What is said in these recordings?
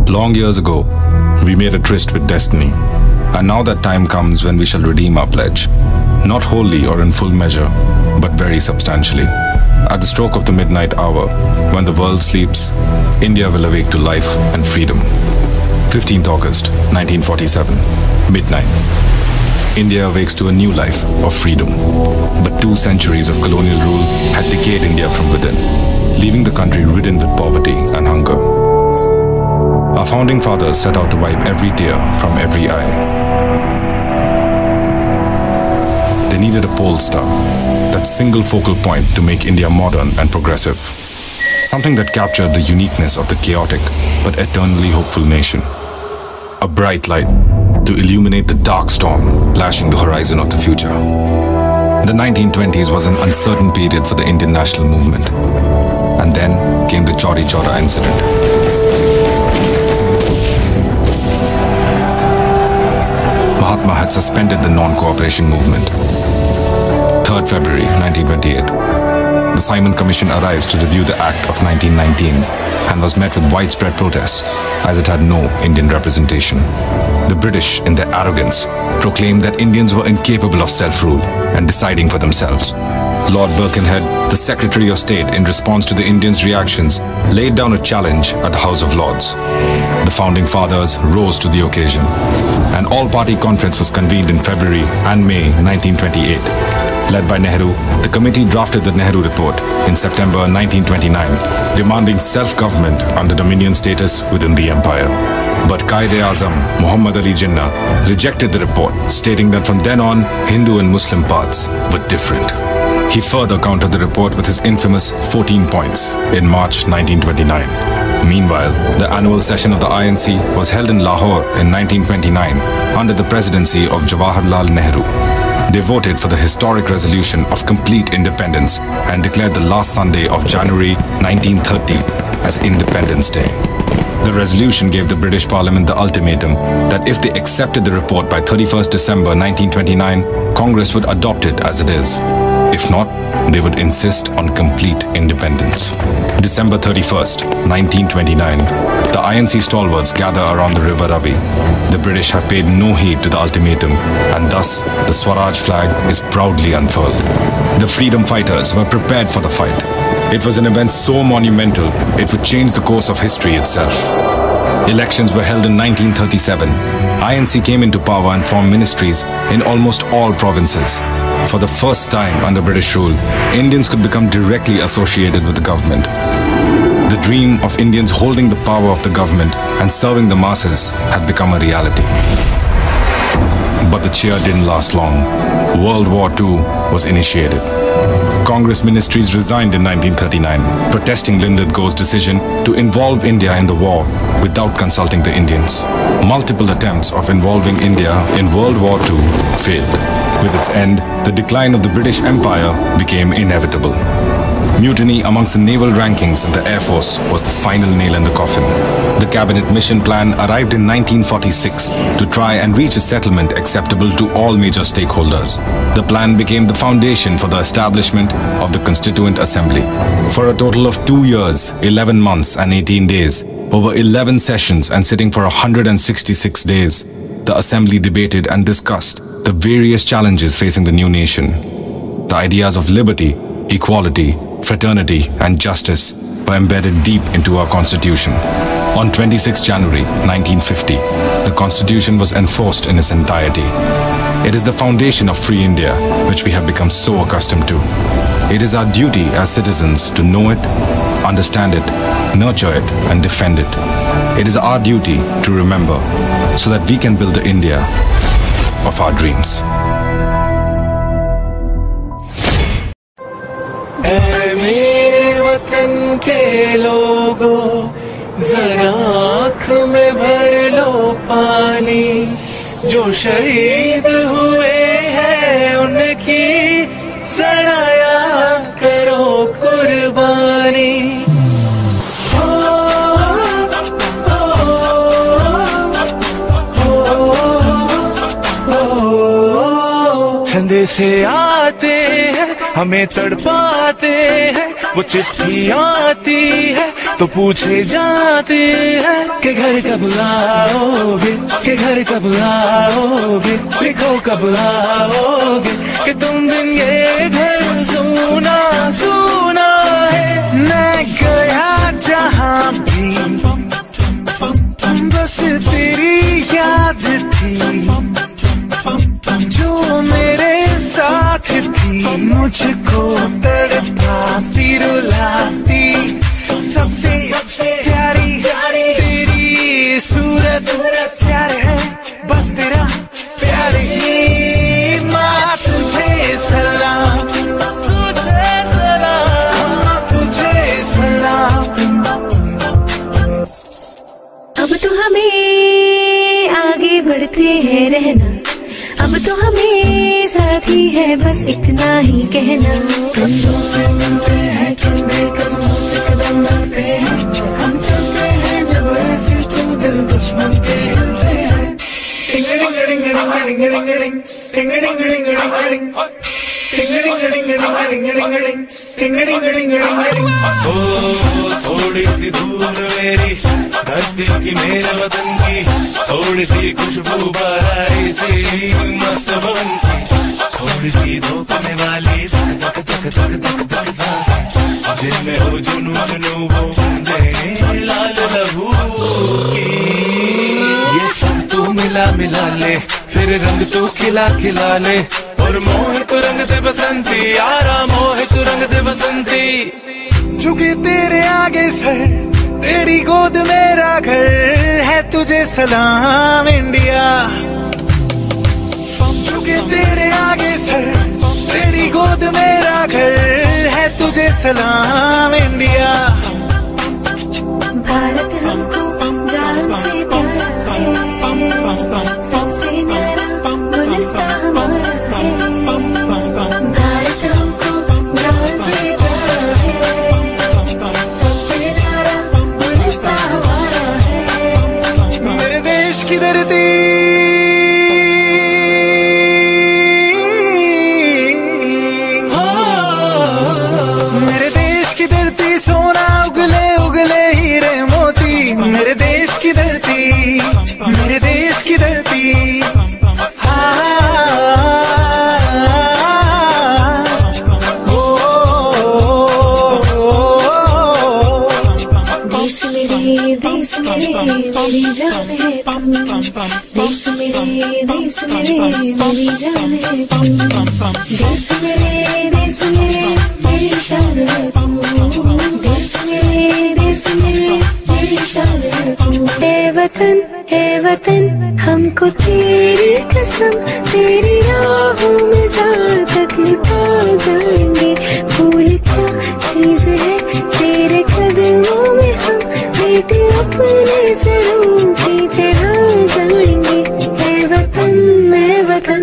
Long years ago, we made a tryst with destiny, and now that time comes when we shall redeem our pledge, not wholly or in full measure, but very substantially. At the stroke of the midnight hour, when the world sleeps, India will awake to life and freedom. 15th August, 1947, midnight. India awakes to a new life of freedom. But 2 centuries of colonial rule had decayed India from within, leaving the country ridden with poverty and hunger. Our founding fathers set out to wipe every tear from every eye. They needed a pole star, that single focal point to make India modern and progressive. Something that captured the uniqueness of the chaotic but eternally hopeful nation. A bright light to illuminate the dark storm lashing the horizon of the future. The 1920s was an uncertain period for the Indian national movement. And then came the Chauri Chaura incident. Mahatma had suspended the non-cooperation movement. 3rd February 1928. The Simon Commission arrives to review the Act of 1919 and was met with widespread protests as it had no Indian representation. The British, in their arrogance, proclaimed that Indians were incapable of self-rule and deciding for themselves. Lord Birkenhead, the Secretary of State, in response to the Indians' reactions, laid down a challenge at the House of Lords. The founding fathers rose to the occasion. An all-party conference was convened in February and May 1928. Led by Nehru, the committee drafted the Nehru Report in September 1929, demanding self-government under Dominion status within the empire. But Quaid-e-Azam, Muhammad Ali Jinnah, rejected the report, stating that from then on, Hindu and Muslim paths were different. He further countered the report with his infamous 14 points in March 1929. Meanwhile, the annual session of the INC was held in Lahore in 1929 under the presidency of Jawaharlal Nehru. They voted for the historic resolution of complete independence and declared the last Sunday of January 1930 as Independence Day. The resolution gave the British Parliament the ultimatum that if they accepted the report by 31st December 1929, Congress would adopt it as it is. If not, they would insist on complete independence. December 31st, 1929, the INC stalwarts gather around the river Ravi. The British have paid no heed to the ultimatum, and thus the Swaraj flag is proudly unfurled. The freedom fighters were prepared for the fight. It was an event so monumental, it would change the course of history itself. Elections were held in 1937. INC came into power and formed ministries in almost all provinces. For the first time under British rule, Indians could become directly associated with the government. The dream of Indians holding the power of the government and serving the masses had become a reality. But the cheer didn't last long. World War II was initiated. Congress ministries resigned in 1939, protesting Lindit Gho's decision to involve India in the war without consulting the Indians. Multiple attempts of involving India in World War II failed. With its end, the decline of the British Empire became inevitable. Mutiny amongst the naval rankings in the Air Force was the final nail in the coffin. The Cabinet Mission Plan arrived in 1946 to try and reach a settlement acceptable to all major stakeholders. The plan became the foundation for the establishment of the Constituent Assembly. For a total of 2 years, 11 months and 18 days, over 11 sessions and sitting for 166 days, the Assembly debated and discussed the various challenges facing the new nation. The ideas of liberty, equality, fraternity and justice were embedded deep into our Constitution. On 26 January 1950, the Constitution was enforced in its entirety. It is the foundation of free India, which we have become so accustomed to. It is our duty as citizens to know it, understand it, nurture it and defend it. It is our duty to remember so that we can build the India of our dreams. मेरे वतन के लोगों जरा आँख में भर लो पानी जो शहीद हुए हैं उनकी सराया करो कुर्बानी संदेश आते हैं हमें तड़पाते हैं वो चिट्ठी आती है तो पूछे जाते हैं कि घर कब आओगे, कि घर कब आओगे, लिखो कब आओगे, कि तुम दिन ये घर सुना सुना है। मैं गया जहाँ भी बस तेरी याद थी, जो मेरे साथ थी, मुझको तड़पाती रुलाती, सबसे प्यारी तेरी सूरत प्यार है, बस तेरा प्यार ही। माँ तुझे सलाम, तुझे सलाम, तुझे सलाम। अब तो हमें आगे बढ़ते हैं रहना, अब तो हमें साथी है बस इतना ही कहना। कंधों से मिलते हैं, कंधे कंधों से कदम मिलते हैं, हम चलते हैं जब ऐसे तो दिल दुश्मन के हिलते हैं। थोड़ी सी धूल मेरी धरती की, मेरे वतन की, थोड़ी सी खुशबू बहाई सी मस्त बन की, थोड़ी सी धोखने वाली धक धक धक धक धक सांसें, जिनमें हो जुनून वो बूंदे लाल लहू की। ये सब तू मिला मिला ले, फिर रंग तू खिला खिला ले, और मोहित रंग दे बसंती यारा, मोहित रंग दे बसंती। झुके तेरे आगे सर, तेरी गोद मेरा घर है, तुझे सलाम इंडिया। झुके तेरे आगे सर, तेरी गोद मेरा घर है, तुझे सलाम इंडिया। भारत हमको जान से प्यारा है, सबसे न्यारा गुलिस्तां हमारा है। भारत हमको जान से प्यारा है, सबसे न्यारा गुलिस्तां हमारा है। मेरे देश की धरती, मेरे देश की धरती, सोना उगले उगले हीरे मोती, मेरे देश की धरती, मेरे देश की धरती। देश मेरे मेरी जान है तुम, देश मेरे देश मेरे मेरी जान है तुम, देश मेरे मेरी शान है तुम, देश मेरे मेरी शान है तुम। है वतन हमको तेरी कसम, तेरी राहों में जहाँ तक पा जाएंगे। भूल क्या चीज है तेरे कदमों में, हम बेटे अपने सरों की चढ़ा जाएंगे। है वतन, है वतन।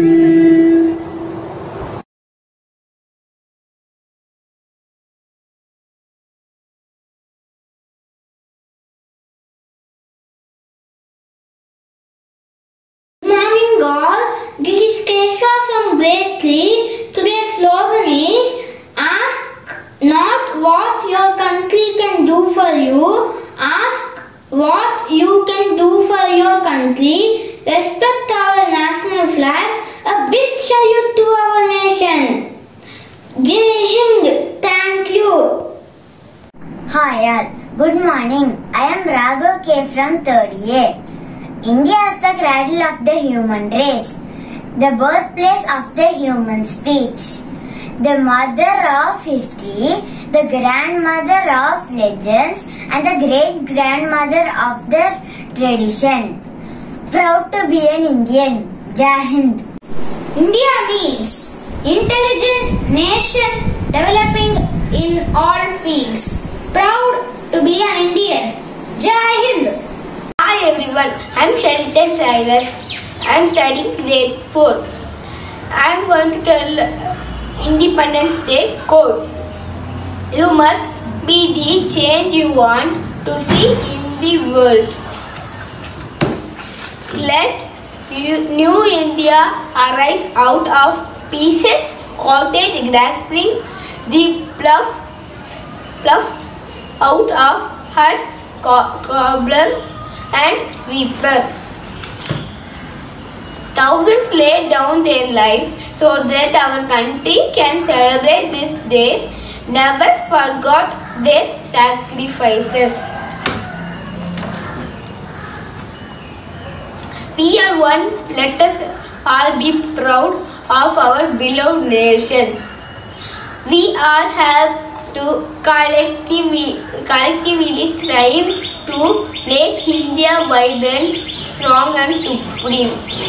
This is Kesha from grade 3. Today's slogan is ask not what your country can do for you, ask what you can do for your country. Respect our national flag. A big salute to our nation. Jai Hind. Thank you. Hi all. Good morning. I am Raghav K from 3rd A. India is the cradle of the human race, the birthplace of the human speech, the mother of history, the grandmother of legends, and the great-grandmother of the tradition. Proud to be an Indian. Jai Hind. India means intelligent nation developing in all fields. Proud to be an Indian. Jai Hind. Hi everyone, I am Shelton Cyrus. I am studying grade 4. I am going to tell Independence Day quotes. You must be the change you want to see in the world. Let new India arise out of pieces, cottage grasping the bluffs fluff out of huts, cobbler and sweeper. Thousands laid down their lives so that our country can celebrate this day, never forgot their sacrifices. We are one, let us all be proud of our beloved nation. We all have to collectively strive to make India vibrant, strong and supreme.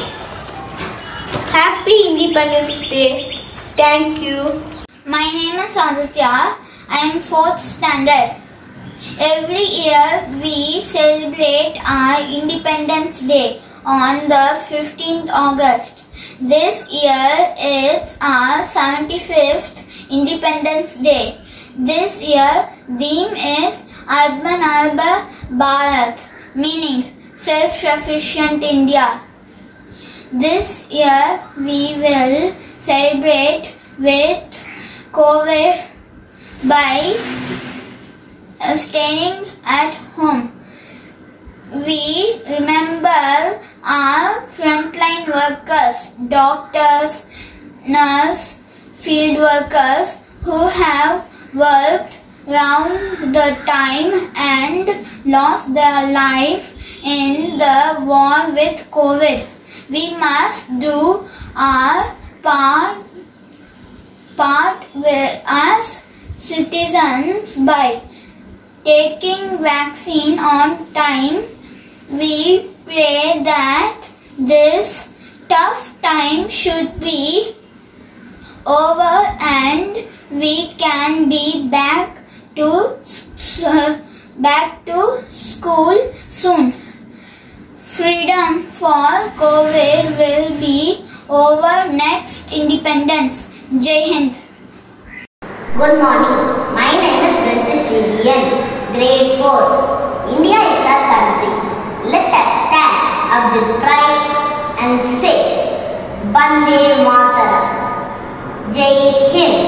Happy Independence Day. Thank you. My name is Aditya. I am 4th standard. Every year we celebrate our Independence Day on the 15th August. This year it's our 75th Independence Day. This year theme is Atmanirbhar Bharat, meaning self-sufficient India. This year we will celebrate with COVID by staying at home. We remember our frontline workers, doctors, nurses, field workers who have worked round the time and lost their life in the war with COVID. We must do our part as citizens by taking vaccine on time. We pray that this tough time should be over and we can be back to school soon. Freedom for COVID will be over next independence. Jai Hind. Good morning. My name is Princess Vivian, grade 4. India is our country. Let us stand up with pride and say, Vande Mataram. Jai Hind.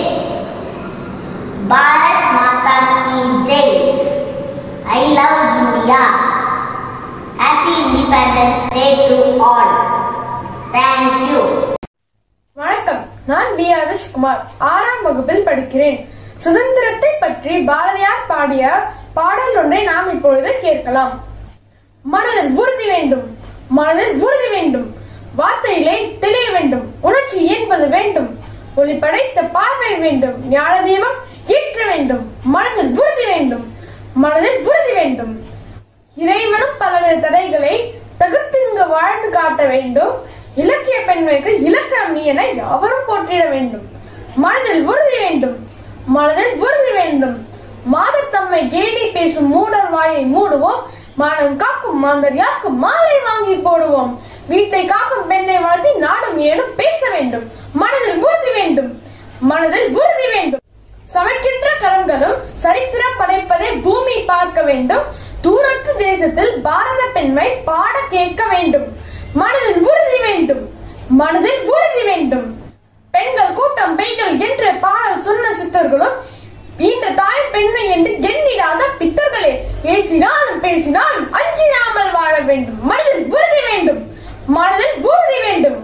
Bharat Mata Ki Jai. I love India. Happy Independence Day to all. Thank you. வணக்கம், நான் B. Adarsh Kumar 6ஆம் வகுப்பில் படிக்கிறேன். சுதந்திரத்தை பற்றி பாரதியார் பாடிய பாடல் ஒன்றை நாம் இப்பொழுது கேட்கலாம். மனதில் உறுதி வேண்டும், மனதில் உறுதி வேண்டும், வார்த்தையிலே தெளிய வேண்டும், உணர்ச்சி என்பது வேண்டும், ஒளி படைத்த பார்வை வேண்டும், ஞான தீபம் ஏற்ற வேண்டும், மனதில் உறுதி வேண்டும், மனதில் உறுதி வேண்டும். இறைவனும் பலவித தடைகளை தகர்த்து இங்கு வாழ்ந்து காட்ட வேண்டும். இலக்கிய பெண்மைக்கு இலக்கணம் நீ என யாவரும் போற்றிட வேண்டும். மனதில் உறுதி வேண்டும், மனதில் உறுதி வேண்டும். மாதத்தம்மை கேலி பேசும் மூடர் வாயை மூடுவோம். மானம் காக்கும் மாந்தர் யாக்கும் மாலை வாங்கி போடுவோம். வீட்டை காக்கும் பெண்ணை வாழ்த்தி நாடும் ஏனும் பேச வேண்டும். மனதில் உறுதி வேண்டும், மனதில் உறுதி வேண்டும். சமைக்கின்ற கரங்களும் சரித்திரம் படைப்பதை பூமி பார்க்க வேண்டும். தூரத்து தேசத்தில் பாரத பெண்மை பாட கேட்க வேண்டும். மனதில் உறுதி வேண்டும், மனதில் உறுதி வேண்டும். பெண்கள் கூட்டம் பெய்கள் என்று பாடல் சொன்ன சித்தர்களும் ஈன்ற தாய் பெண்மை என்று எண்ணிடாத பித்தர்களே, பேசினாலும் பேசினாலும் அஞ்சிடாமல் வாழ வேண்டும். மனதில் உறுதி வேண்டும், மனதில் உறுதி வேண்டும்.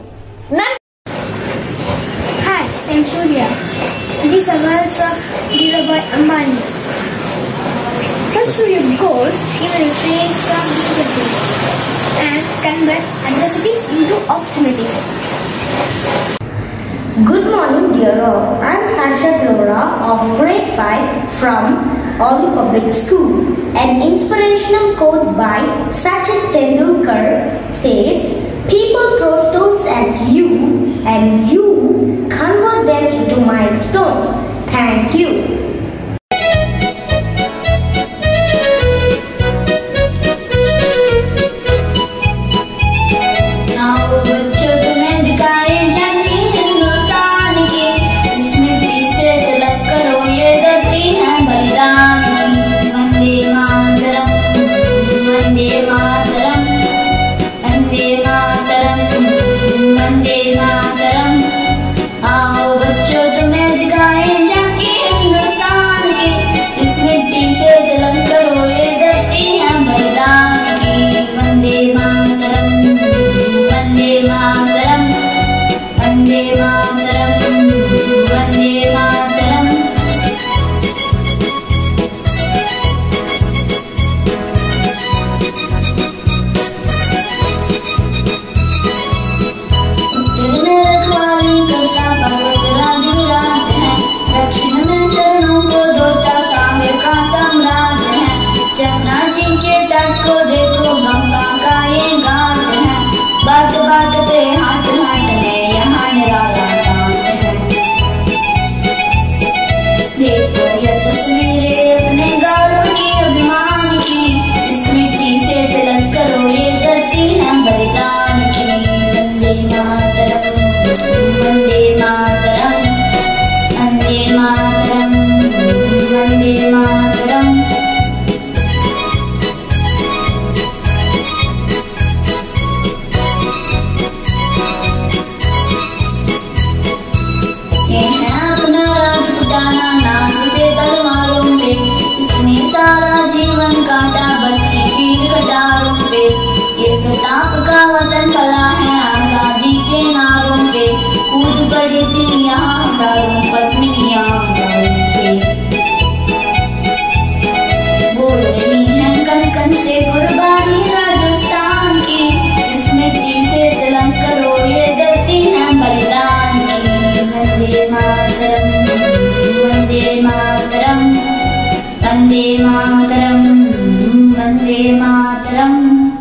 Hi, I'm Surya. These are words of Dhirubhai Ambani. First Surya goes, he will face some difficulties and convert adversities into opportunities. Good morning, dear all. I'm Harshad Laura of grade 5 from Oli Public School. An inspirational quote by Sachin Tendulkar says, "People throw stones at you and you convert them into milestones." Thank you. आओ बच्चों तुम्हें दिखाएं झांकी हिंदुस्तान वन्दे मातरम् वन्दे मातरम्।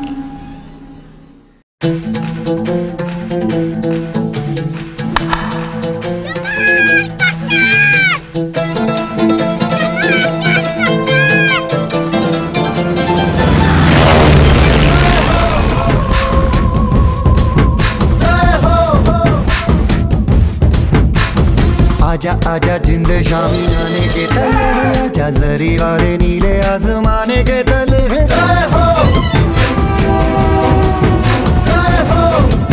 आजा आजा जिंद शामी आने के तले, आजा जरी वाले नीले आसमाने के तले। जय हो जय हो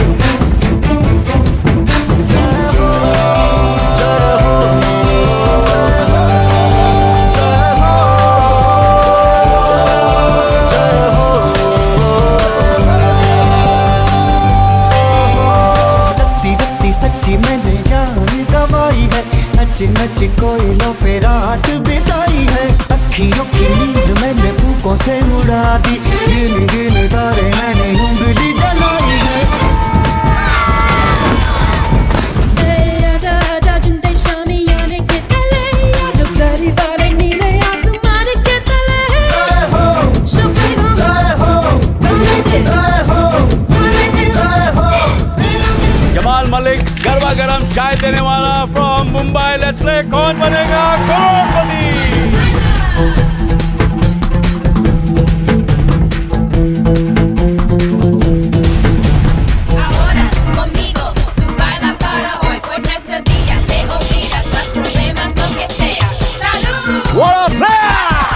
जय हो जय हो जय हो रत्ती रत्ती सच्ची मैंने जान गवाई है, नच नच कोयलों पे रात बिताई है। अखियों की नींद मैंने फूकों से उड़ा दी, गिन गिन तारे मैंने उंगली जलाई है। आजा आजा जिंदे शामी आने के तले, आजा जरी वाले नीले आसमान के तले। जय हो शोभेगा, जय हो गाने दे, जय हो गाने दे, जय हो। जमाल मलिक गरबा गरम चाय देने वाला फ्रॉम मुंबई। लेट्स प्ले कौन बनेगा करोड़पति। Ahora conmigo tú baila para hoy, pues nuestro día te olvidas los problemas, lo que sea. ¡Salud! What a player!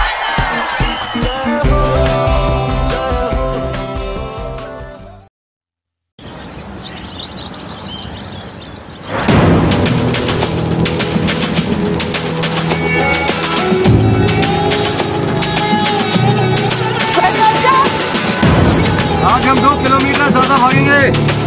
आज हम 2 किलोमीटर ज्यादा भागेंगे।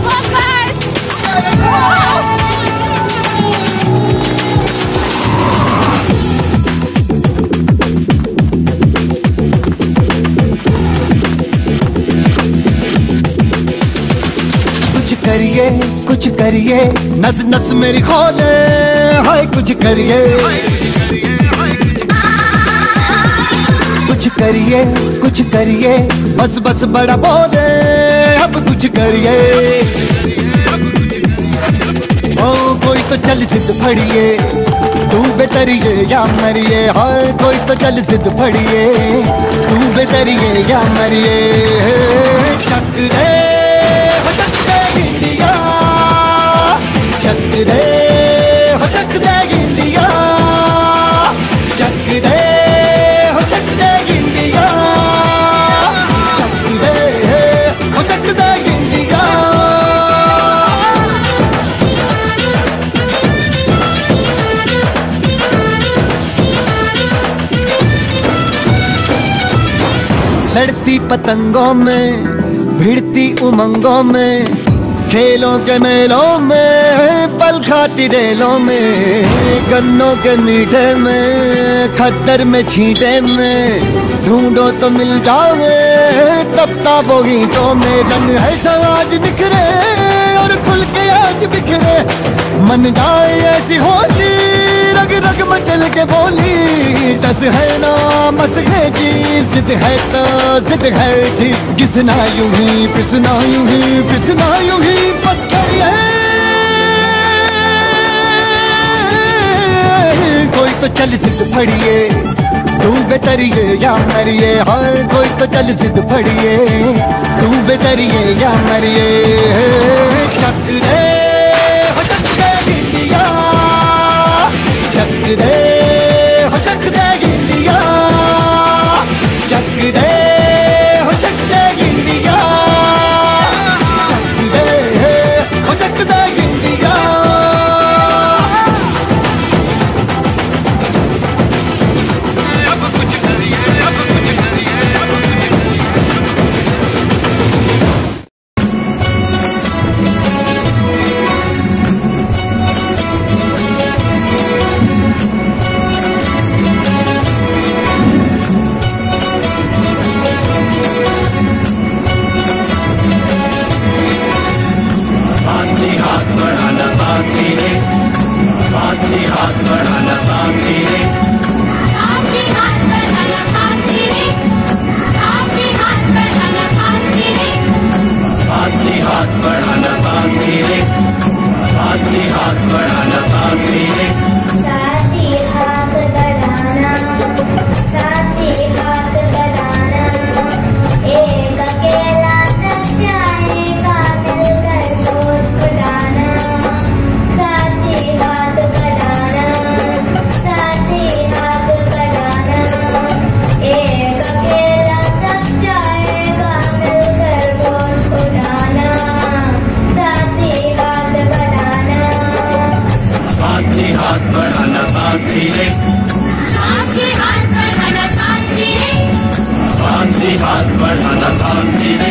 कुछ करिए नस नस मेरी खोले, हाय कुछ करिए कुछ करिए बस बस बड़ा बोले, अब कुछ करिए। ओ कोई तो चल जिद फड़िए, तू बेतरिए या मरिए। हाय कोई तो चल जिद फड़िए, तू बेतरिए या मरिए। शक दे हो शक दे इंडिया, शक दे हो शक दे इंडिया, शक दे हो शक दे इंडिया, शक दे हो शक दे इंडिया। लड़ती पतंगों में, भिड़ती उमंगों में, खेलों के मेलों में, पल खाती रेलों में, गन्नों के मीठे में, खद्दर में छींटे में, ढूंढो तो मिल जाओगे तब ताबो गीतों में। रंग है समाज निखरे और खुल के आज बिखरे, मन जाए ऐसी होली रग रग मचल के बोली। टस है ना मस है जी, जिद है तो जिद है जी, किसना यूं ही पिसना यूं ही पिसना यूं ही बस करिए। कोई तो चल जिद फड़िए, तू बेतरिए या मरिए। हाय कोई तो चल जिद फड़िए, तू बेतरिए या मरिए। शक दे हो शक दे इंडिया, शक दे हो शक दे इंडिया, शक दे हो शक दे इंडिया, शक दे हो शक दे इंडिया। शांति हाथ बढ़ाना शांति रे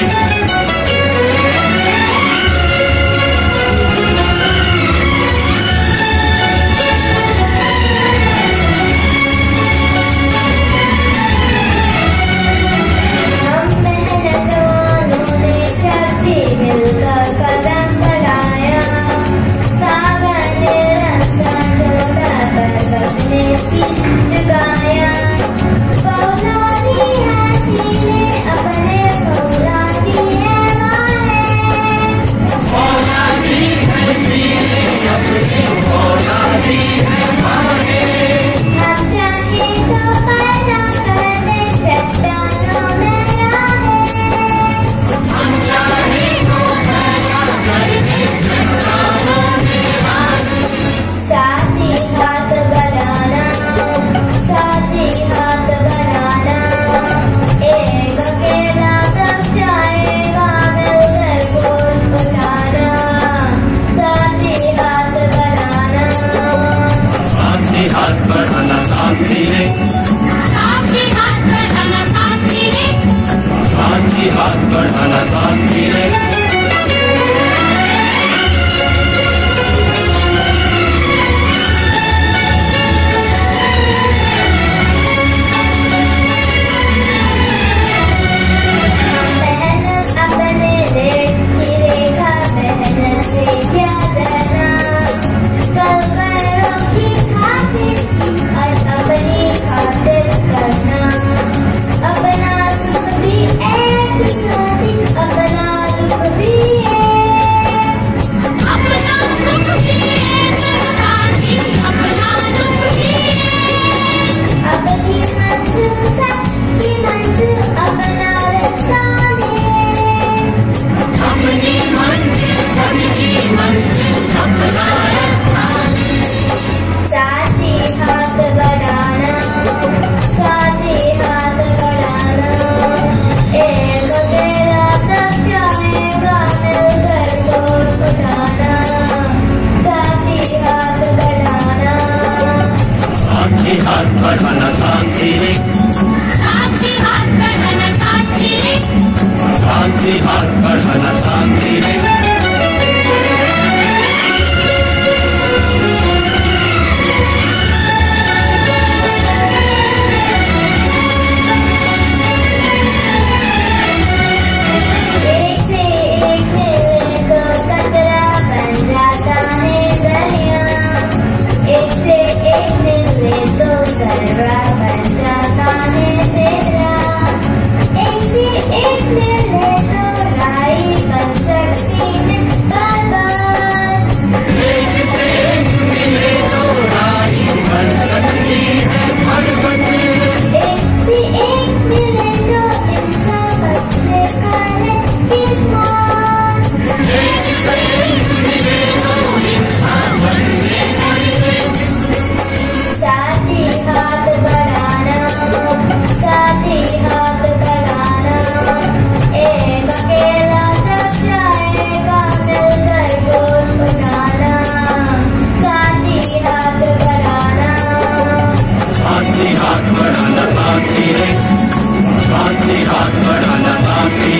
शांति हाथ बढ़ाना शांति